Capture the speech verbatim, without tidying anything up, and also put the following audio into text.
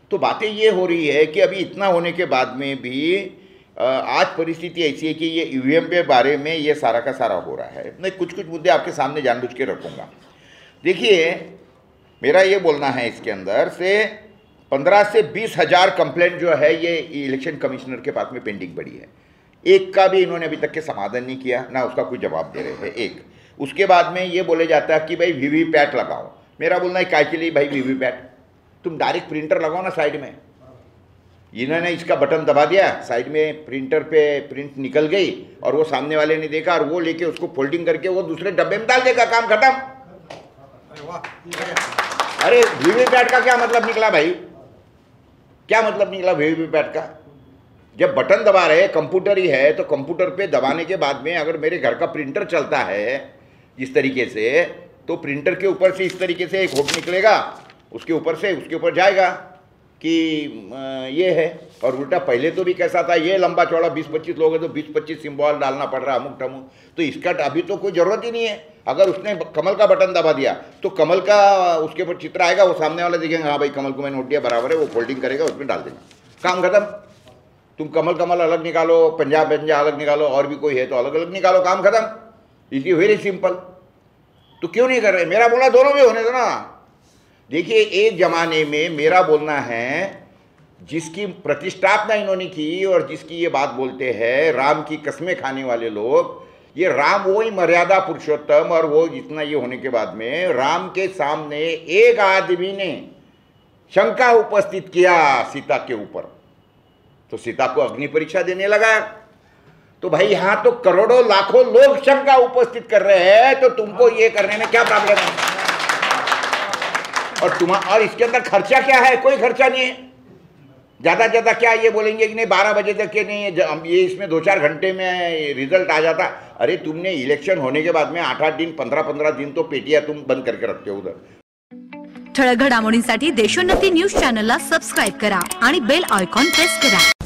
तो बातें ये हो रही है कि अभी इतना होने के बाद में भी आज परिस्थिति ऐसी है कि ये ईवीएम पे बारे में ये सारा का सारा हो रहा है। मैं कुछ कुछ मुद्दे आपके सामने जानबूझ के रखूँगा। देखिए, मेरा ये बोलना है इसके अंदर से पंद्रह से बीस हज़ार कंप्लेंट जो है ये इलेक्शन कमिश्नर के पास में पेंडिंग पड़ी है। एक का भी इन्होंने अभी तक के समाधान नहीं किया, ना उसका कोई जवाब दे रहे हैं। एक उसके बाद में ये बोले जाता है कि भाई वीवीपैट लगाओ। मेरा बोलना है काय के लिए भाई वीवीपैट? तुम डायरेक्ट प्रिंटर लगाओ ना साइड में। इन्होंने इसका बटन दबा दिया, साइड में प्रिंटर पे प्रिंट निकल गई और वो सामने वाले ने देखा और वो लेके उसको फोल्डिंग करके वो दूसरे डब्बे में डाल देगा, काम खत्म। अरे वीवीपैट का क्या मतलब निकला भाई? क्या मतलब निकला वीवीपैट का? जब बटन दबा रहे, कंप्यूटर ही है, तो कंप्यूटर पे दबाने के बाद में अगर मेरे घर का प्रिंटर चलता है इस तरीके से, तो प्रिंटर के ऊपर से इस तरीके से एक होट निकलेगा, उसके ऊपर से उसके ऊपर जाएगा कि ये है। और उल्टा पहले तो भी कैसा था, ये लंबा चौड़ा बीस पच्चीस लोग हैं तो बीस पच्चीस सिंबल डालना पड़ रहा अमुक टमुक। तो इसका अभी तो कोई ज़रूरत ही नहीं है। अगर उसने कमल का बटन दबा दिया तो कमल का उसके ऊपर चित्र आएगा, वो सामने वाला देखेंगे हाँ भाई कमल को मैंने नोट दिया बराबर है, वो फोल्डिंग करेगा, उसमें डाल देगा, काम खत्म। तुम कमल कमल अलग निकालो, पंजाब पंजाब अलग निकालो, और भी कोई है तो अलग अलग निकालो, काम खत्म। इसी वेरी सिंपल। तो क्यों नहीं कर रहे? मेरा बोलना दोनों भी होने दो ना। देखिए, एक जमाने में मेरा बोलना है जिसकी प्रतिष्ठापना इन्होंने की और जिसकी ये बात बोलते हैं राम की कसमें खाने वाले लोग, ये राम वो ही मर्यादा पुरुषोत्तम, और वो जितना ये होने के बाद में राम के सामने एक आदमी ने शंका उपस्थित किया सीता के ऊपर, तो सीता को अग्नि परीक्षा देने लगा। तो भाई यहां तो करोड़ों लाखों लोग शंका उपस्थित कर रहे हैं, तो तुमको ये करने में क्या प्रॉब्लम है? और तुम और इसके अंदर खर्चा क्या है? कोई खर्चा नहीं है। ज्यादा ज्यादा क्या ये बोलेंगे कि नहीं बारह बजे तक के नहीं, ये इसमें दो चार घंटे में रिजल्ट आ जाता। अरे तुमने इलेक्शन होने के बाद में आठ आठ दिन पंद्रह पंद्रह दिन तो पेटियां तुम बंद करके रखते हो उधर। ठळक घडामोडींसाठी देशोन्नती न्यूज चॅनलला सबस्क्राइब करा आणि बेल आयकॉन प्रेस करा।